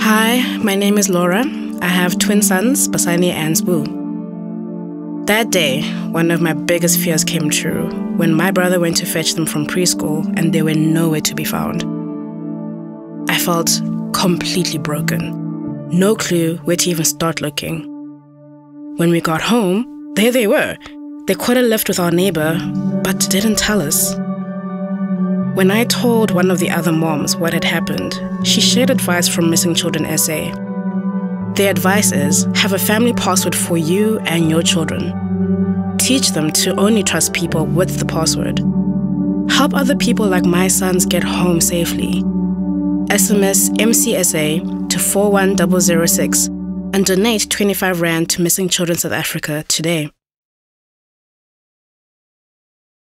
Hi, my name is Laura. I have twin sons, Basani and Sbu. That day, one of my biggest fears came true when my brother went to fetch them from preschool and they were nowhere to be found. I felt completely broken. No clue where to even start looking. When we got home, there they were. They caught a lift with our neighbor, but didn't tell us. When I told one of the other moms what had happened, she shared advice from Missing Children SA. Their advice is, have a family password for you and your children. Teach them to only trust people with the password. Help other people like my sons get home safely. SMS MCSA to 41006 and donate 25 Rand to Missing Children South Africa today.